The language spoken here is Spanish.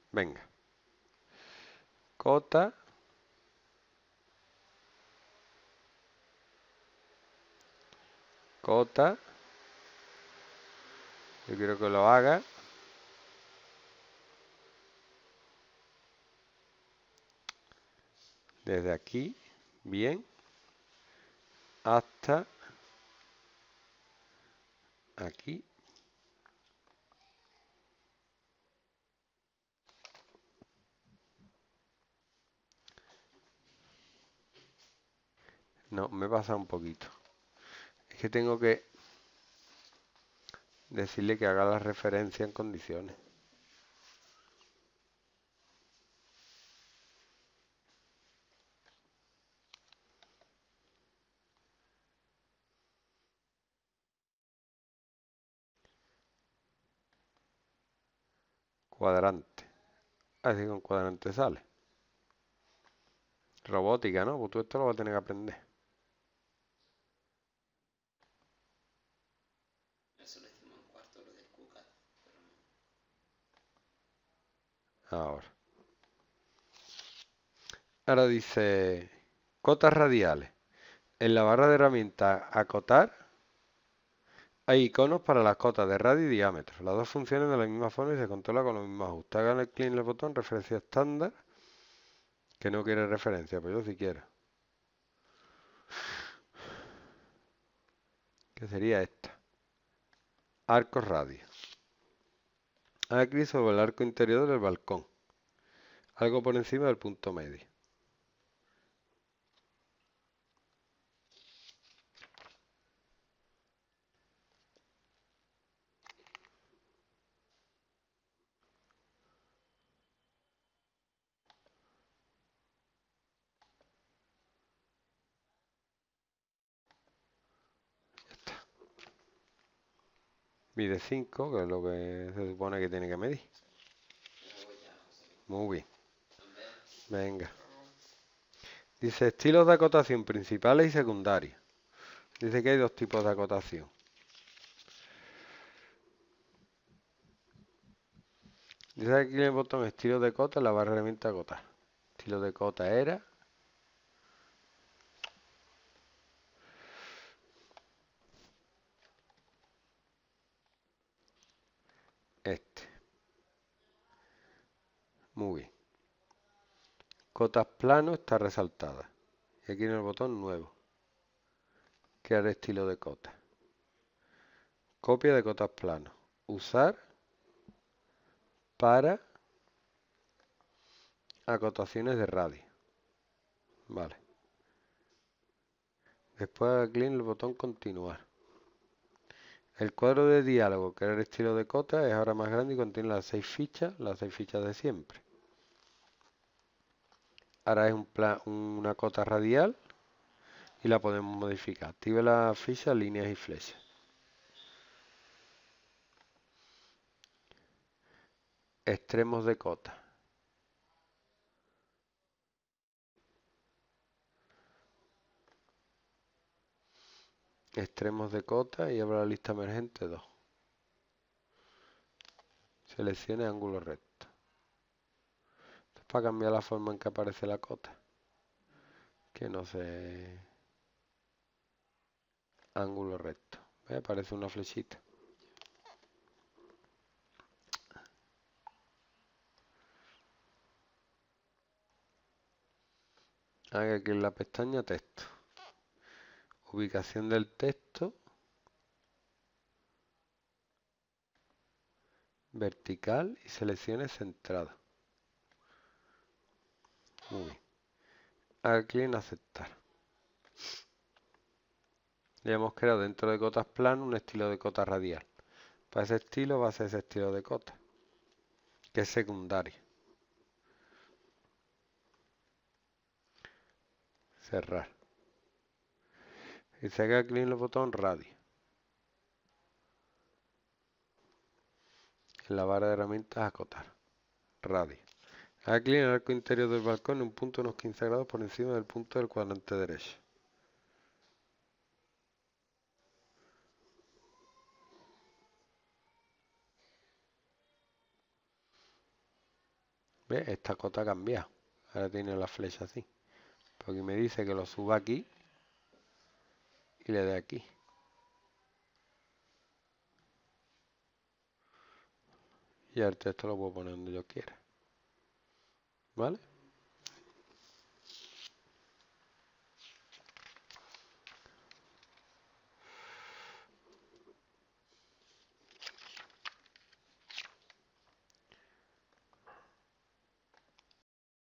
Venga. Cota. Cota. Yo quiero que lo haga. Desde aquí. Bien. Hasta aquí. No, me pasa un poquito. Es que tengo que decirle que haga la referencia en condiciones. Cuadrante. Así que un cuadrante sale. Robótica, ¿no? Pues tú esto lo vas a tener que aprender. Eso lo hicimos en cuarto, lo del QCAD, pero no. Ahora. Ahora dice cotas radiales. En la barra de herramientas acotar hay iconos para las cotas de radio y diámetro. Las dos funcionan de la misma forma y se controla con los mismos ajustes. Hagan el clic en el botón referencia estándar, que no quiere referencia, pues yo sí quiero. Que sería esta. Arcos radio. Haga clic sobre el arco interior del balcón. Algo por encima del punto medio. Mide 5, que es lo que se supone que tiene que medir. Yo voy ya, José Luis. Muy bien. Nos vemos. Venga. Dice estilos de acotación principales y secundarios. Dice que hay dos tipos de acotación. Dice aquí en el botón estilo de cota en la barra de herramienta acotar. Estilo de cota era este. Muy bien. Cotas plano está resaltada. Y aquí en el botón nuevo. Crear estilo de cota. Copia de cotas plano. Usar para acotaciones de radio. Vale. Después haga clic en el botón continuar. El cuadro de diálogo, crear estilo de cota, es ahora más grande y contiene las 6 fichas de siempre. Ahora es una cota radial y la podemos modificar. Active las fichas, líneas y flechas. Extremos de cota. Extremos de cota y abra la lista emergente 2. Seleccione ángulo recto. Esto es para cambiar la forma en que aparece la cota. Que no se... Ángulo recto. ¿Ve? Aparece una flechita. Haga aquí en la pestaña texto. Ubicación del texto. Vertical y seleccione centrado. Muy bien. Haga clic en aceptar. Ya hemos creado dentro de cotas plano un estilo de cota radial. Para ese estilo va a ser ese estilo de cota, que es secundario. Cerrar. Y se haga clic en el botón radio. En la barra de herramientas acotar. Radio. Haga clic en el arco interior del balcón en un punto unos 15 grados por encima del punto del cuadrante derecho. ¿Ves? Esta cota ha cambiado. Ahora tiene la flecha así. Porque me dice que lo suba aquí y le dé aquí. Y el texto lo puedo poner donde yo quiera. ¿Vale?